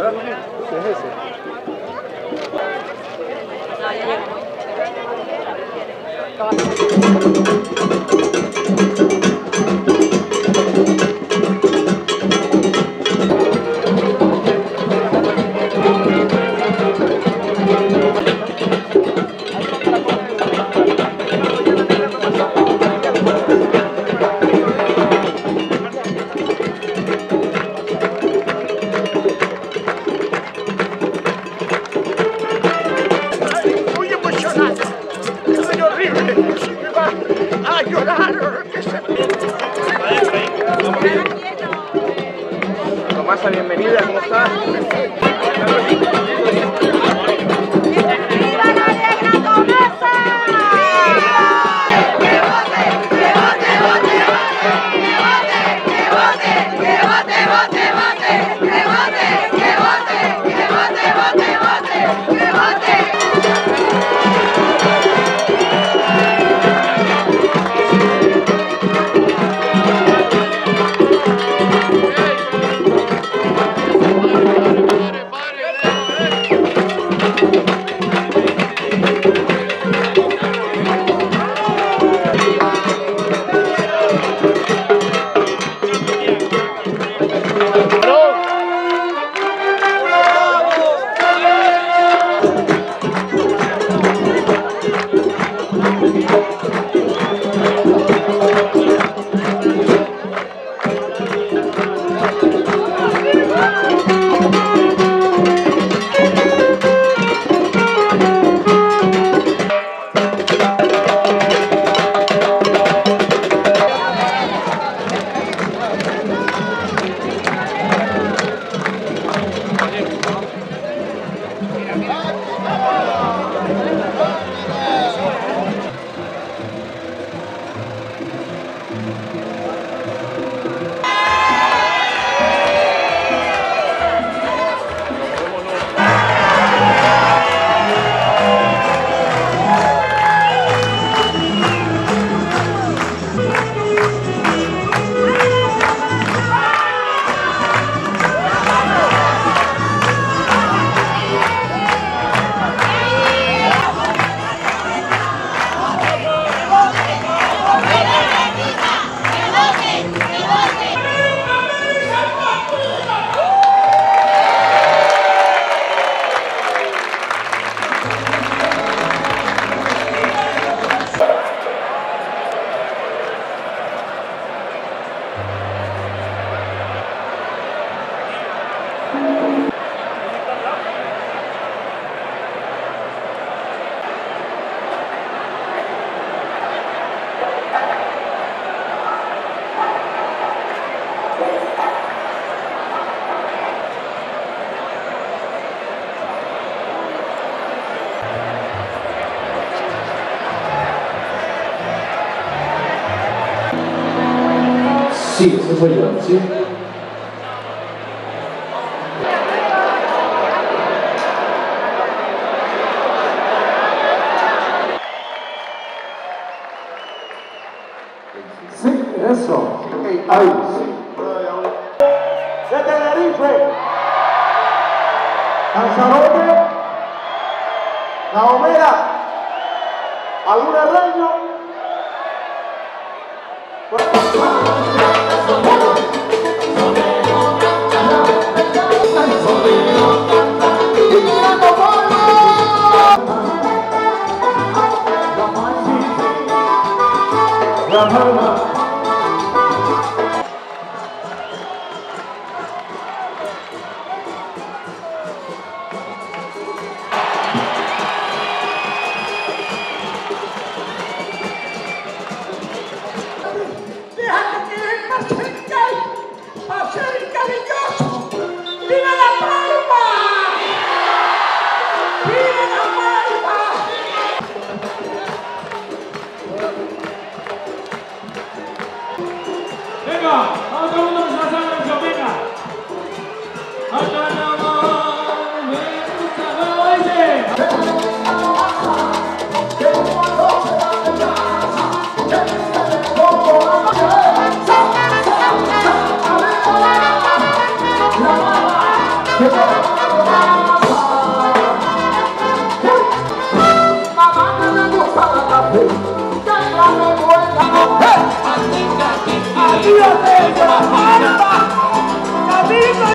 ¿Qué es ese? No, ya llegó. A llorar. Tomasa, bienvenida, ¿cómo estás? ¡Viva la negra Tomasa! ¡Que vote, que vote, vote, vote! ¡Que vote, que vote, que vote, vote, vote! ¡Que vote, que vote, que vote, vote, vote! ¡Que vote! Sí, ese soy yo, ¿sí? Sí, eso. Ahí, sí. De Tenerife, Lanzarote, La Gomera, Aluna Reño.